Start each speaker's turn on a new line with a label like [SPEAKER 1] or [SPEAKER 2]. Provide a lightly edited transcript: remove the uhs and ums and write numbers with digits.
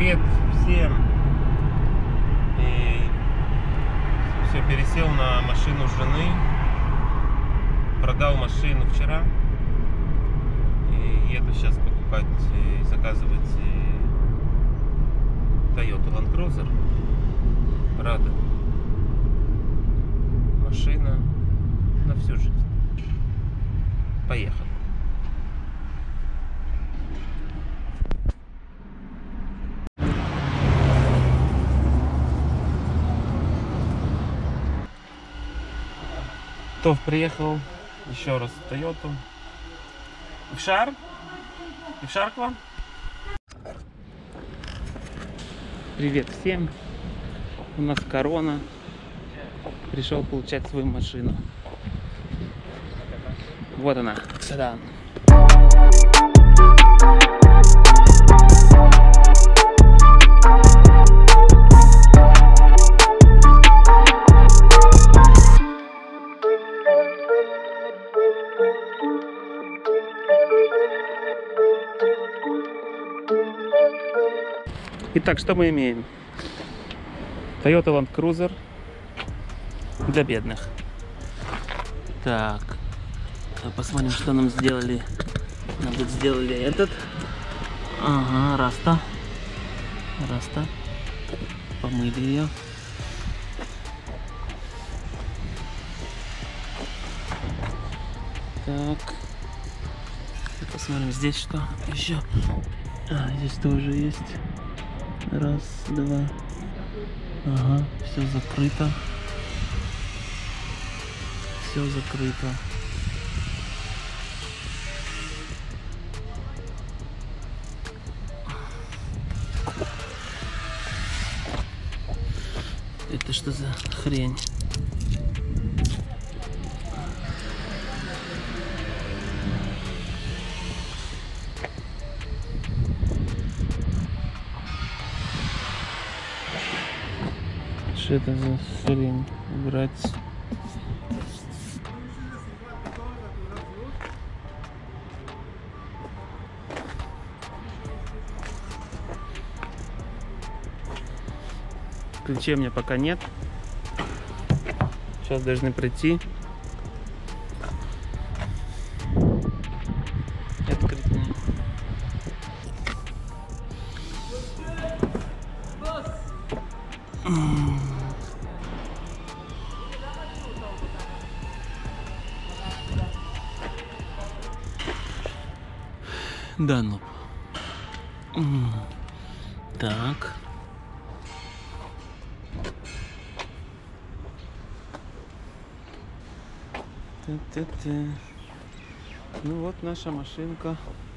[SPEAKER 1] Привет всем! И все, пересел на машину жены. Продал машину вчера. И еду сейчас покупать и заказывать Toyota Land Cruiser. Рада. Машина на всю жизнь. Поехали. Тов приехал еще раз в Тойоту. Ившар? Ившар к вам? Привет всем. У нас корона. Пришел получать свою машину. Вот она, седан. Итак, что мы имеем? Toyota Land Cruiser для бедных. Так, посмотрим, что нам сделали. Нам тут сделали этот. Ага, Раста. Помыли ее. Так. И посмотрим здесь что еще. Здесь тоже есть. Раз, два. Ага, все закрыто. Все закрыто. Это что за хрень? Что это за хрень? Убрать. Ключей у меня пока нет. Сейчас должны прийти. Открыть мне. Да, ну. Так. Ну вот наша машинка.